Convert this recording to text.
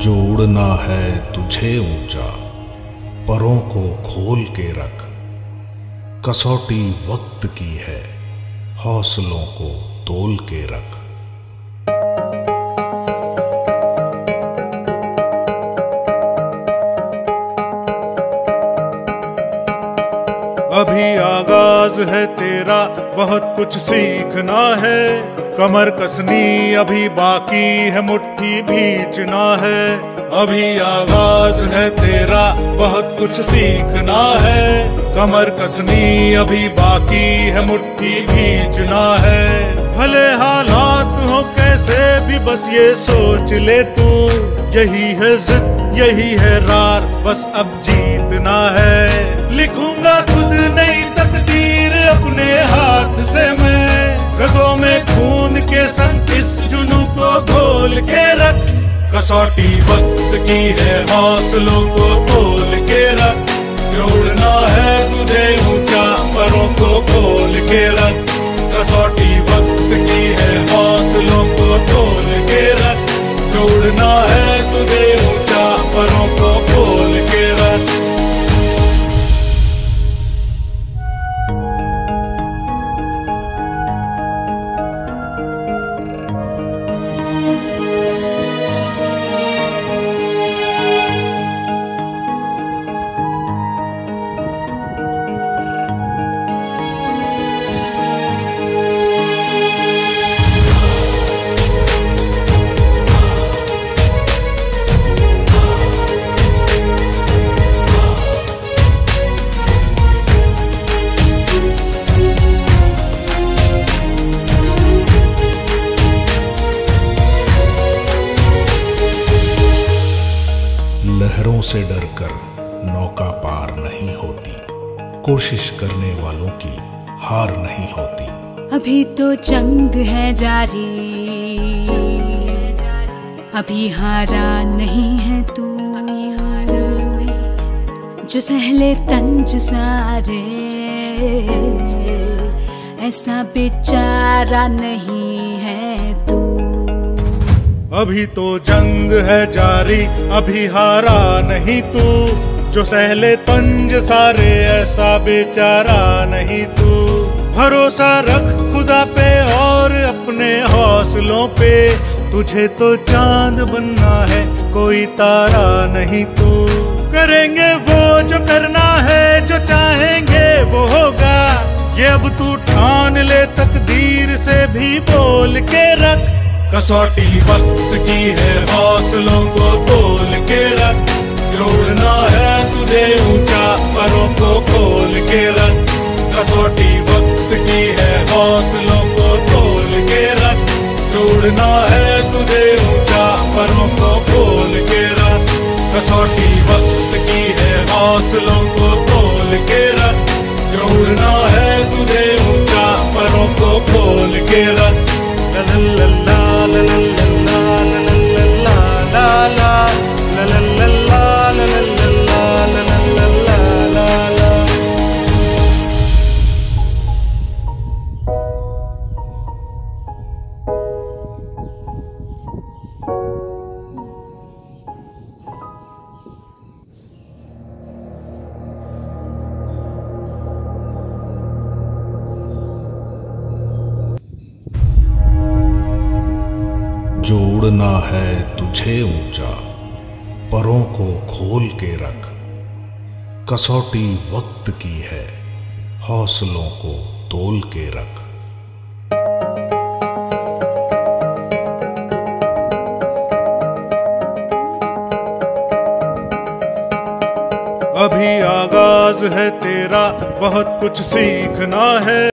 जो उड़ना है तुझे ऊंचा, परों को खोल के रख। कसौटी वक्त की है, हौसलों को तोल के रख। अभी आगाज है तेरा, बहुत कुछ सीखना है। कमर कसनी अभी बाकी है, मुट्ठी भींचना है। अभी आगाज है तेरा, बहुत कुछ सीखना है। कमर कसनी अभी बाकी है, मुट्ठी भींचना है। भले हालात हो कैसे भी, बस ये सोच ले तू, यही है जिद यही है रार, बस अब जीतना है। लिखूंगा खुद नई तकदीर अपने हाथ से मैं, रगों में खून के संग इस जुनून को घोल के रख। कसौटी वक्त की है, हौसलों को तोल के रख। जोड़ना है तुझे ऊंचा, परों को खोल के रख। कसौटी वक्त की है, हौसलों को तोल के रख। जोड़ना है तुझे ऊंचा, परों को खोल के रख। लहरों से डरकर नौका पार नहीं होती, कोशिश करने वालों की हार नहीं होती। अभी तो जंग है जारी, अभी हारा नहीं है तू। जो सहले तंज सारे, ऐसा बेचारा नहीं है तू। अभी तो जंग है जारी, अभी हारा नहीं तू। जो सहले तंज सारे, ऐसा बेचारा नहीं तू। भरोसा रख खुदा पे और अपने हौसलों पे, तुझे तो चांद बनना है, कोई तारा नहीं तू। करेंगे वो जो करना है, जो चाहेंगे वो होगा। ये अब तू ठान ले, तकदीर से भी बोल के रख। कसौटी वक्त की है, हौसलों को तोल के रख। जोड़ना है तुझे ऊंचा, परों को खोल के रख। कसौटी वक्त की है, हौसलों को तोल के रख। जोड़ना है तुझे ऊंचा, परों को खोल के रख। कसौटी वक्त की है, हौसलों को तोल के रख। जोड़ना है तुझे ऊंचा, परों को खोल के रख। ला ला ला ला ला ला ला ला ला ला ला ला ला ला ला ला ला ला। जो उड़ना है तुझे ऊंचा, परों को खोल के रख। कसौटी वक्त की है, हौसलों को तोल के रख। अभी आगाज है तेरा, बहुत कुछ सीखना है।